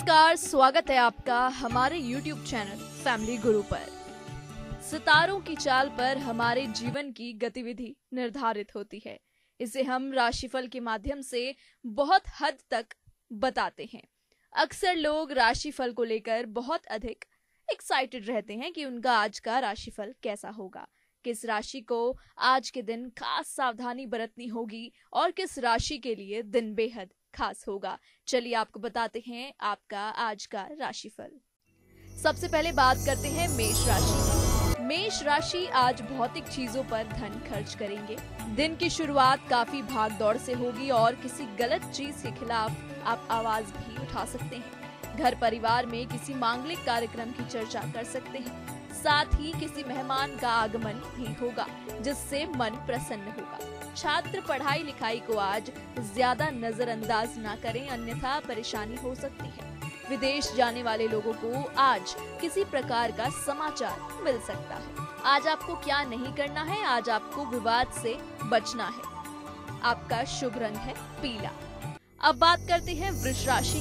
नमस्कार, स्वागत है आपका हमारे YouTube चैनल फैमिली गुरु पर। सितारों की चाल पर हमारे जीवन की गतिविधि निर्धारित होती है। इसे हम राशिफल के माध्यम से बहुत हद तक बताते हैं। अक्सर लोग राशिफल को लेकर बहुत अधिक एक्साइटेड रहते हैं कि उनका आज का राशिफल कैसा होगा, किस राशि को आज के दिन खास सावधानी बरतनी होगी और किस राशि के लिए दिन बेहद खास होगा। चलिए आपको बताते हैं आपका आज का राशिफल। सबसे पहले बात करते हैं मेष राशि। मेष राशि आज भौतिक चीजों पर धन खर्च करेंगे। दिन की शुरुआत काफी भाग दौड़ से होगी और किसी गलत चीज के खिलाफ आप आवाज भी उठा सकते हैं। घर परिवार में किसी मांगलिक कार्यक्रम की चर्चा कर सकते हैं। साथ ही किसी मेहमान का आगमन भी होगा जिससे मन प्रसन्न होगा। छात्र पढ़ाई लिखाई को आज ज्यादा नजरअंदाज ना करें, अन्यथा परेशानी हो सकती है। विदेश जाने वाले लोगों को आज किसी प्रकार का समाचार मिल सकता है। आज आपको क्या नहीं करना है, आज आपको विवाद से बचना है। आपका शुभ रंग है पीला। अब बात करते हैं वृष राशि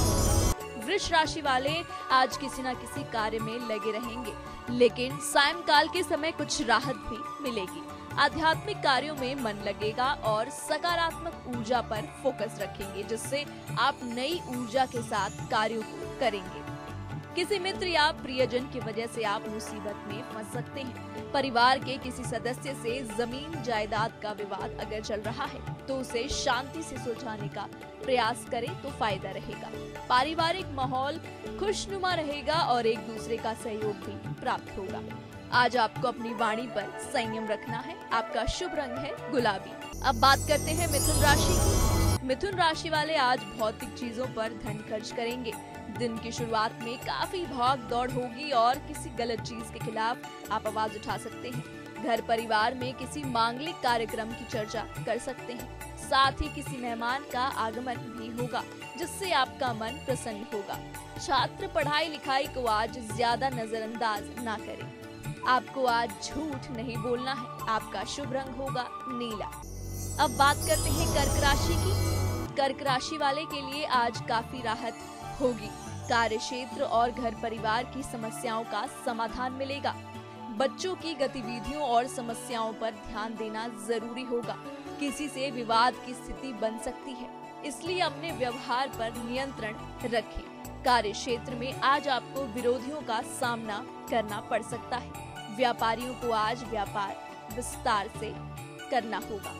की। वृष राशि वाले आज किसी न किसी कार्य में लगे रहेंगे, लेकिन सायंकाल के समय कुछ राहत भी मिलेगी। आध्यात्मिक कार्यों में मन लगेगा और सकारात्मक ऊर्जा पर फोकस रखेंगे, जिससे आप नई ऊर्जा के साथ कार्यों को करेंगे। किसी मित्र या प्रियजन की वजह से आप मुसीबत में फंस सकते हैं। परिवार के किसी सदस्य से जमीन जायदाद का विवाद अगर चल रहा है तो उसे शांति से सुलझाने का प्रयास करें तो फायदा रहेगा। पारिवारिक माहौल खुशनुमा रहेगा और एक दूसरे का सहयोग भी प्राप्त होगा। आज आपको अपनी वाणी पर संयम रखना है। आपका शुभ रंग है गुलाबी। अब बात करते हैं मिथुन राशि की। मिथुन राशि वाले आज भौतिक चीजों पर धन खर्च करेंगे। दिन की शुरुआत में काफी भाग दौड़ होगी और किसी गलत चीज के खिलाफ आप आवाज उठा सकते हैं। घर परिवार में किसी मांगलिक कार्यक्रम की चर्चा कर सकते हैं। साथ ही किसी मेहमान का आगमन भी होगा जिससे आपका मन प्रसन्न होगा। छात्र पढ़ाई लिखाई को आज ज्यादा नजरअंदाज ना करें। आपको आज झूठ नहीं बोलना है। आपका शुभ रंग होगा नीला। अब बात करते हैं कर्क राशि की। कर्क राशि वाले के लिए आज काफी राहत होगी। कार्य क्षेत्र और घर परिवार की समस्याओं का समाधान मिलेगा। बच्चों की गतिविधियों और समस्याओं पर ध्यान देना जरूरी होगा। किसी से विवाद की स्थिति बन सकती है, इसलिए अपने व्यवहार पर नियंत्रण रखें। कार्य क्षेत्र में आज आपको विरोधियों का सामना करना पड़ सकता है। व्यापारियों को आज व्यापार विस्तार से करना होगा।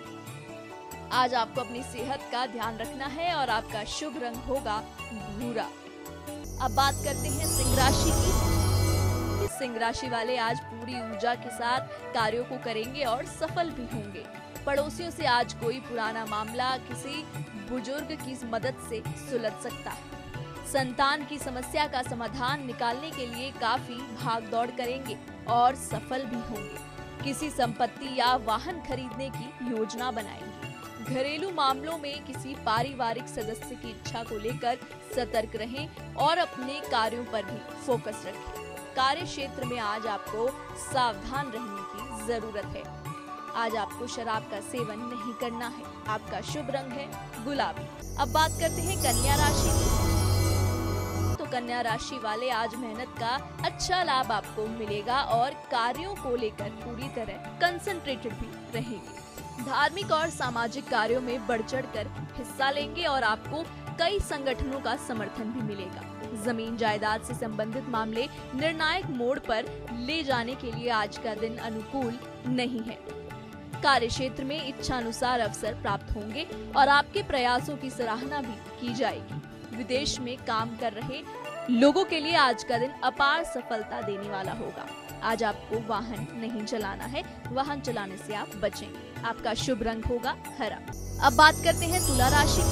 आज आपको अपनी सेहत का ध्यान रखना है और आपका शुभ रंग होगा भूरा। अब बात करते हैं सिंह राशि की। सिंह राशि वाले आज पूरी ऊर्जा के साथ कार्यों को करेंगे और सफल भी होंगे। पड़ोसियों से आज कोई पुराना मामला किसी बुजुर्ग की मदद से सुलझ सकता है। संतान की समस्या का समाधान निकालने के लिए काफी भाग दौड़ करेंगे और सफल भी होंगे। किसी संपत्ति या वाहन खरीदने की योजना बनाएंगे। घरेलू मामलों में किसी पारिवारिक सदस्य की इच्छा को लेकर सतर्क रहें और अपने कार्यों पर भी फोकस रखें। कार्य क्षेत्र में आज आपको सावधान रहने की जरूरत है। आज आपको शराब का सेवन नहीं करना है। आपका शुभ रंग है गुलाबी। अब बात करते हैं कन्या राशि की। तो कन्या राशि वाले आज मेहनत का अच्छा लाभ आपको मिलेगा और कार्यों को लेकर पूरी तरह कंसंट्रेटेड भी रहेंगे। धार्मिक और सामाजिक कार्यों में बढ़ चढ़कर हिस्सा लेंगे और आपको कई संगठनों का समर्थन भी मिलेगा। जमीन जायदाद से संबंधित मामले निर्णायक मोड़ पर ले जाने के लिए आज का दिन अनुकूल नहीं है। कार्य क्षेत्र में इच्छा अनुसार अवसर प्राप्त होंगे और आपके प्रयासों की सराहना भी की जाएगी। विदेश में काम कर रहे लोगों के लिए आज का दिन अपार सफलता देने वाला होगा। आज आपको वाहन नहीं चलाना है। वाहन चलाने से आप बचेंगे। आपका शुभ रंग होगा हरा। अब बात करते हैं तुला राशि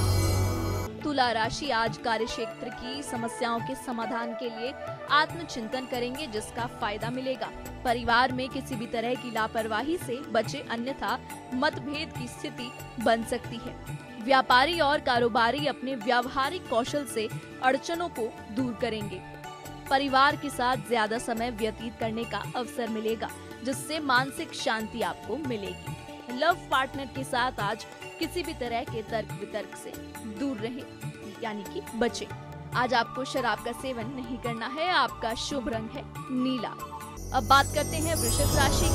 की। तुला राशि आज कार्य क्षेत्र की समस्याओं के समाधान के लिए आत्मचिंतन करेंगे, जिसका फायदा मिलेगा। परिवार में किसी भी तरह की लापरवाही से बचे, अन्यथा मतभेद की स्थिति बन सकती है। व्यापारी और कारोबारी अपने व्यावहारिक कौशल से अड़चनों को दूर करेंगे। परिवार के साथ ज्यादा समय व्यतीत करने का अवसर मिलेगा, जिससे मानसिक शांति आपको मिलेगी। लव पार्टनर के साथ आज किसी भी तरह के तर्क वितर्क से दूर रहें, यानी कि बचें। आज आपको शराब का सेवन नहीं करना है। आपका शुभ रंग है नीला। अब बात करते हैं वृश्चिक राशि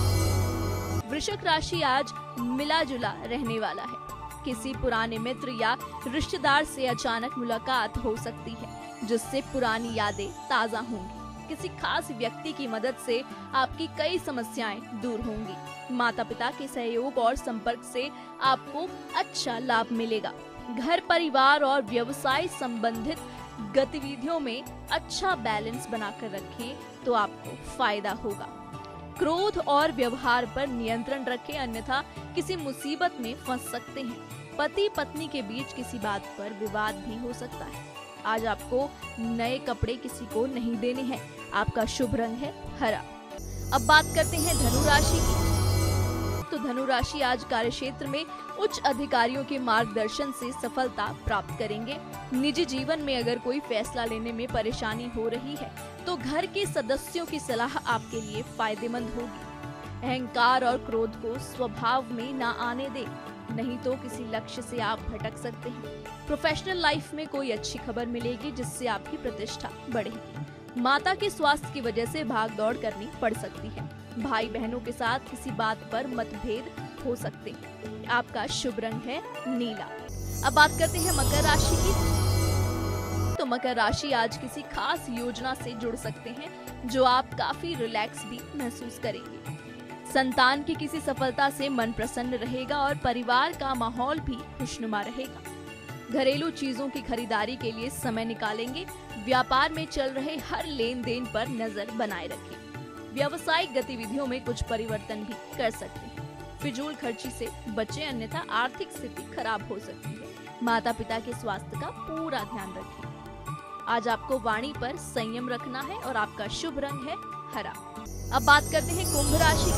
की। वृश्चिक राशि आज मिला जुला रहने वाला है। किसी पुराने मित्र या रिश्तेदार से अचानक मुलाकात हो सकती है, जिससे पुरानी यादें ताजा होंगी। किसी खास व्यक्ति की मदद से आपकी कई समस्याएं दूर होंगी। माता पिता के सहयोग और संपर्क से आपको अच्छा लाभ मिलेगा। घर परिवार और व्यवसाय संबंधित गतिविधियों में अच्छा बैलेंस बनाकर रखें तो आपको फायदा होगा। क्रोध और व्यवहार पर नियंत्रण रखें, अन्यथा किसी मुसीबत में फंस सकते हैं। पति पत्नी के बीच किसी बात पर विवाद भी हो सकता है। आज आपको नए कपड़े किसी को नहीं देने हैं। आपका शुभ रंग है हरा। अब बात करते हैं धनु राशि की। तो धनु राशि आज कार्यक्षेत्र में उच्च अधिकारियों के मार्गदर्शन से सफलता प्राप्त करेंगे। निजी जीवन में अगर कोई फैसला लेने में परेशानी हो रही है तो घर के सदस्यों की सलाह आपके लिए फायदेमंद होगी। अहंकार और क्रोध को स्वभाव में ना आने दें, नहीं तो किसी लक्ष्य से आप भटक सकते हैं। प्रोफेशनल लाइफ में कोई अच्छी खबर मिलेगी जिससे आपकी प्रतिष्ठा बढ़ेगी। माता के स्वास्थ्य की वजह से भाग दौड़ करनी पड़ सकती है। भाई बहनों के साथ किसी बात पर मतभेद हो सकते हैं। आपका शुभ रंग है नीला। अब बात करते हैं मकर राशि की। तो मकर राशि आज किसी खास योजना से जुड़ सकते हैं जो आप काफी रिलैक्स भी महसूस करेंगे। संतान की किसी सफलता से मन प्रसन्न रहेगा और परिवार का माहौल भी खुशनुमा रहेगा। घरेलू चीजों की खरीदारी के लिए समय निकालेंगे। व्यापार में चल रहे हर लेन देन पर नजर बनाए रखें। व्यावसायिक गतिविधियों में कुछ परिवर्तन भी कर सकते हैं। फिजूल खर्ची से बचें, अन्यथा आर्थिक स्थिति खराब हो सकती है। माता पिता के स्वास्थ्य का पूरा ध्यान रखें। आज आपको वाणी पर संयम रखना है और आपका शुभ रंग है हरा। अब बात करते हैं कुंभ राशि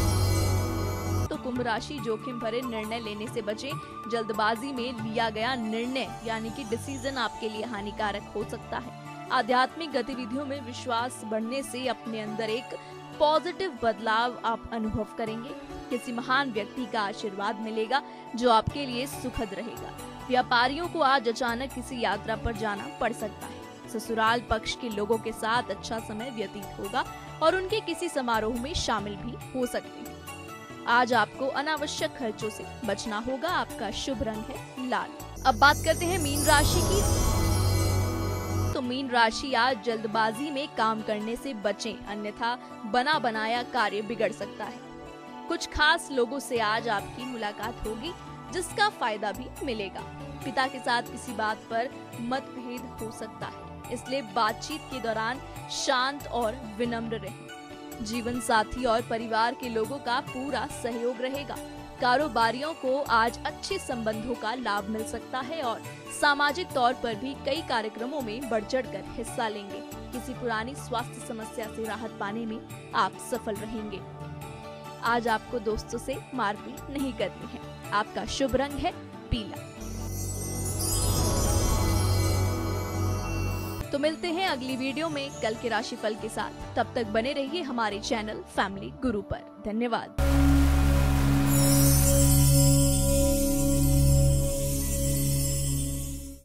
की। तो कुंभ राशि जोखिम भरे निर्णय लेने से बचें। जल्दबाजी में लिया गया निर्णय यानी कि डिसीजन आपके लिए हानिकारक हो सकता है। आध्यात्मिक गतिविधियों में विश्वास बढ़ने से अपने अंदर एक पॉजिटिव बदलाव आप अनुभव करेंगे। किसी महान व्यक्ति का आशीर्वाद मिलेगा जो आपके लिए सुखद रहेगा। व्यापारियों को आज अचानक किसी यात्रा पर जाना पड़ सकता है। ससुराल पक्ष के लोगों के साथ अच्छा समय व्यतीत होगा और उनके किसी समारोह में शामिल भी हो सकते हैं। आज आपको अनावश्यक खर्चों से बचना होगा। आपका शुभ रंग है लाल। अब बात करते हैं मीन राशि की। तो मीन राशि आज जल्दबाजी में काम करने से बचें, अन्यथा बना बनाया कार्य बिगड़ सकता है। कुछ खास लोगों से आज आपकी मुलाकात होगी जिसका फायदा भी मिलेगा। पिता के साथ किसी बात पर मतभेद हो सकता है, इसलिए बातचीत के दौरान शांत और विनम्र रहें। जीवन साथी और परिवार के लोगों का पूरा सहयोग रहेगा। कारोबारियों को आज अच्छे संबंधों का लाभ मिल सकता है और सामाजिक तौर पर भी कई कार्यक्रमों में बढ़ चढ़कर हिस्सा लेंगे। किसी पुरानी स्वास्थ्य समस्या से राहत पाने में आप सफल रहेंगे। आज आपको दोस्तों से मारपीट नहीं करनी है। आपका शुभ रंग है पीला। तो मिलते हैं अगली वीडियो में कल के राशिफल के साथ। तब तक बने रहिए हमारे चैनल फैमिली गुरु पर। धन्यवाद।